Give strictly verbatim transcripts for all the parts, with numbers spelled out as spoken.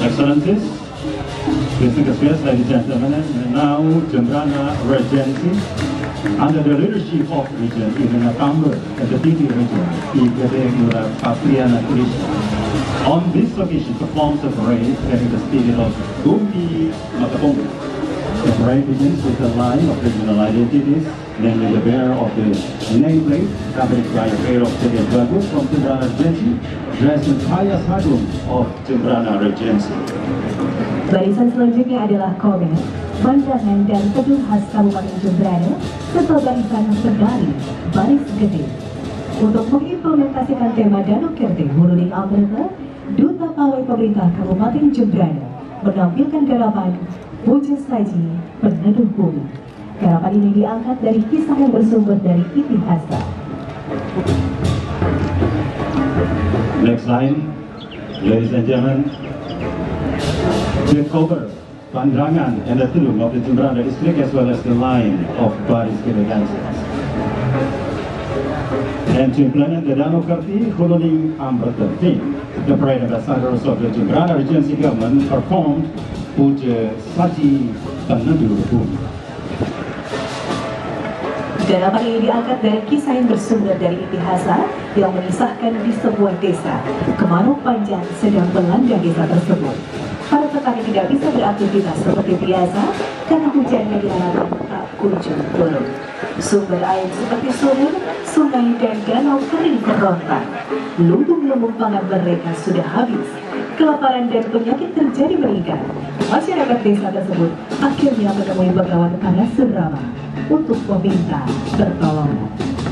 Excellencies, distinguished guests, ladies and gentlemen, and now Jembrana Regency, under the leadership of Regent Ibn Kamber and the Deputy Regent, I P D Nura Patriana Krishna, on this occasion performs a parade carrying the spirit of Bumi Matapong. The parade begins with the line of regional identities, namely the bearer of the nameplate, accompanied by a pair of Jadian Bagus from Jembrana Regency, dressed in kaya sadum of Jembrana Regency. Barisan selanjutnya adalah komen, pandangan dan teduh khas Kabupaten Jembrana serta barisan pendari baris gede. Untuk mengimplementasikan tema Danau Kerteh Huluning Alberta, Duta Pawai Pemerintah Kabupaten Jembrana menampilkan garapan Puja Saji Peneduh Bumi. Garapan ini diangkat dari kisah yang bersumber dari Itihasa. Next line, ladies and gentlemen, the cover, pandangan, and the tulung of the Jembrana district, as well as the line of Baris Gede dancers. And to implement the Danau Kerteh Huluning Alberta theme, the parade ambassadors of the Jembrana Regency government performed Puja Saji Peneduh Bumi. Garapan ini diangkat dari kisah yang bersumber dari Itihasa yang mengisahkan di sebuah desa, kemarau panjang sedang melanda desa tersebut. Para petani tidak bisa beraktivitas seperti biasa karena hujan yang dialami tak kunjung turun. Sumber air seperti sumur, sungai, dan danau kering kerontang. Lumbung-lumbung pangan mereka sudah habis. Kelaparan dan penyakit terjadi meningkat. Masyarakat desa tersebut akhirnya menemui Begawan Parasurama untuk meminta pertolongan.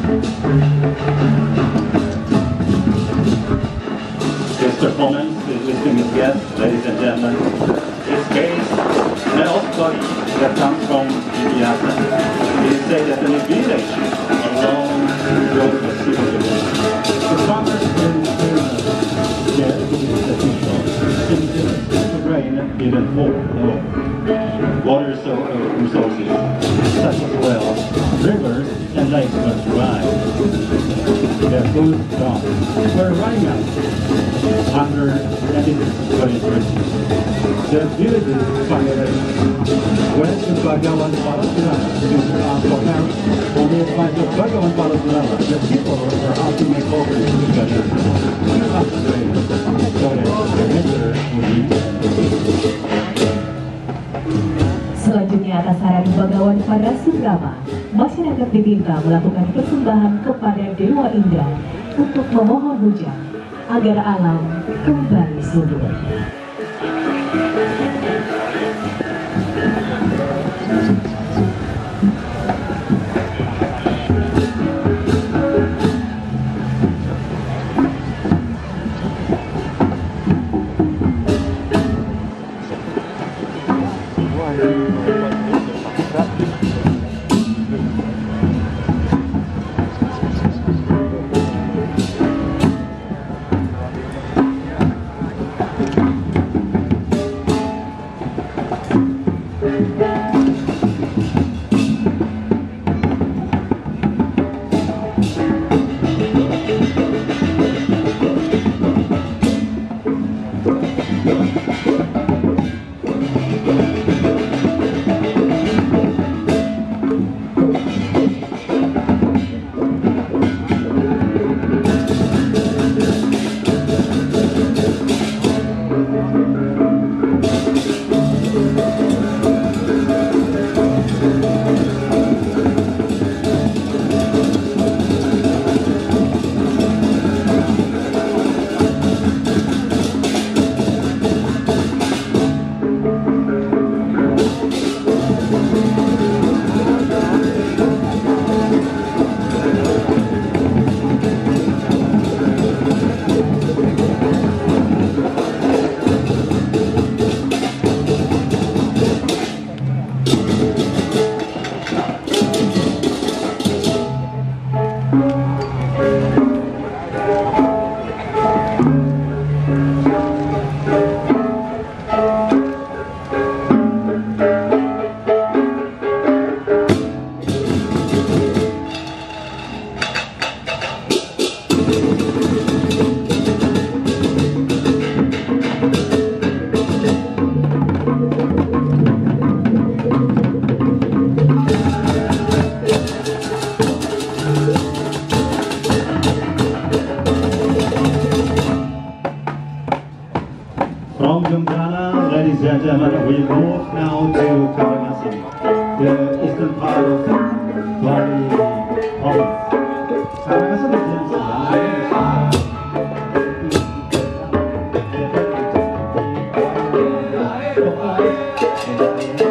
This performance is distinguished guests, ladies and gentlemen, is based on an old story that comes from Itihasa. It is said that in a village along the road of civilization, the farmers in their institution, the grain didn't hold alone. Water so, uh, resources, such as wells, rivers, and lakes were dry. Their food gone. Were running out. Hunger and disease were increasing. The villagers finally went to Bagawan Parasurama to ask for help. On the advice of Bagawan Parasurama, the people were asked to make offerings to God to ask the rain, so that the winter would be defeated. Selanjutnya atas saran Begawan Parasurama, masyarakat diminta melakukan persembahan kepada Dewa Indra untuk memohon hujan agar alam kembali subur. We move now to Karangasem, the eastern part of Bali province. Karangasem is in Selang.